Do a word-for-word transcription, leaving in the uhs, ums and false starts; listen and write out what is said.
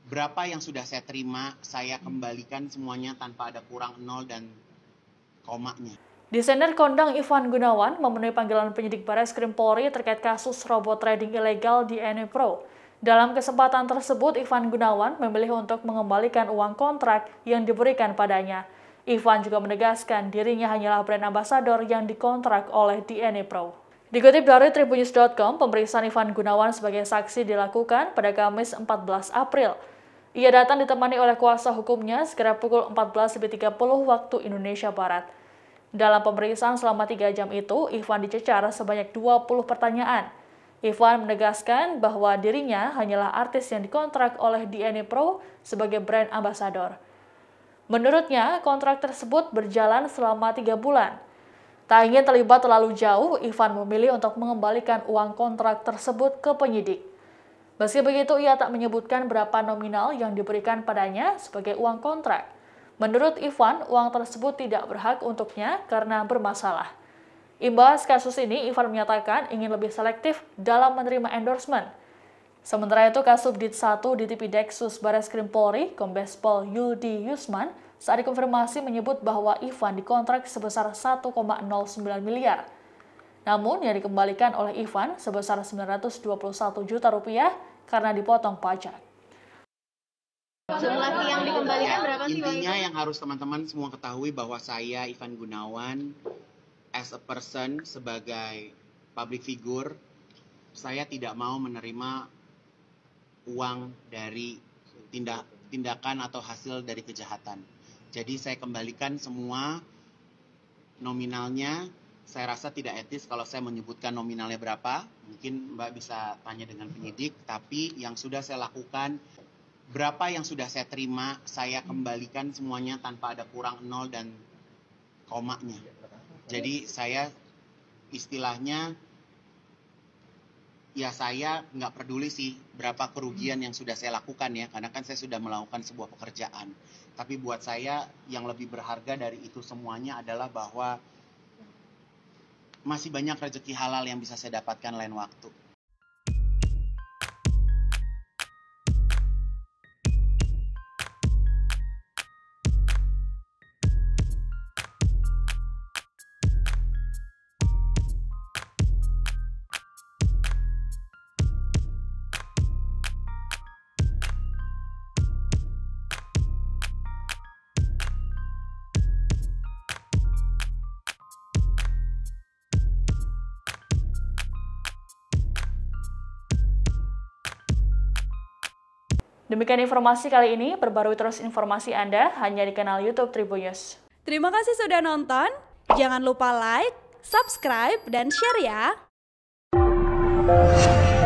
berapa yang sudah saya terima, saya kembalikan semuanya tanpa ada kurang nol dan komanya. Desainer kondang Ivan Gunawan memenuhi panggilan penyidik Bareskrim Polri terkait kasus robot trading ilegal di Ene Pro. Dalam kesempatan tersebut, Ivan Gunawan memilih untuk mengembalikan uang kontrak yang diberikan padanya. Ivan juga menegaskan dirinya hanyalah brand ambassador yang dikontrak oleh D N A Pro. Dikutip dari tribunnews dot com, pemeriksaan Ivan Gunawan sebagai saksi dilakukan pada Kamis empat belas April. Ia datang ditemani oleh kuasa hukumnya sekira pukul empat belas tiga puluh waktu Indonesia Barat. Dalam pemeriksaan selama tiga jam itu, Ivan dicecar sebanyak dua puluh pertanyaan. Ivan menegaskan bahwa dirinya hanyalah artis yang dikontrak oleh D N A Pro sebagai brand ambassador. Menurutnya, kontrak tersebut berjalan selama tiga bulan. Tak ingin terlibat terlalu jauh, Ivan memilih untuk mengembalikan uang kontrak tersebut ke penyidik. Meski begitu, ia tak menyebutkan berapa nominal yang diberikan padanya sebagai uang kontrak. Menurut Ivan, uang tersebut tidak berhak untuknya karena bermasalah. Imbas kasus ini, Ivan menyatakan ingin lebih selektif dalam menerima endorsement. Sementara itu, Kasubdit satu Ditipideksus Bareskrim Polri, Kombes Pol Yuldi Yusman, saat dikonfirmasi menyebut bahwa Ivan dikontrak sebesar satu koma nol sembilan miliar. Namun, yang dikembalikan oleh Ivan sebesar sembilan ratus dua puluh satu juta rupiah karena dipotong pajak. Jumlah yang dikembalikan berapa sih? Intinya yang harus teman-teman semua ketahui bahwa saya, Ivan Gunawan, as a person, sebagai public figure, saya tidak mau menerima uang dari tindak, tindakan atau hasil dari kejahatan. Jadi saya kembalikan semua nominalnya. Saya rasa tidak etis kalau saya menyebutkan nominalnya berapa. Mungkin Mbak bisa tanya dengan penyidik. Tapi yang sudah saya lakukan, berapa yang sudah saya terima, saya kembalikan semuanya tanpa ada kurang nol dan komanya. Jadi saya istilahnya, ya saya nggak peduli sih berapa kerugian yang sudah saya lakukan ya, karena kan saya sudah melakukan sebuah pekerjaan. Tapi buat saya yang lebih berharga dari itu semuanya adalah bahwa masih banyak rezeki halal yang bisa saya dapatkan lain waktu. Demikian informasi kali ini, perbarui terus informasi Anda hanya di kanal YouTube Tribunnews. Terima kasih sudah nonton, jangan lupa like, subscribe, dan share ya!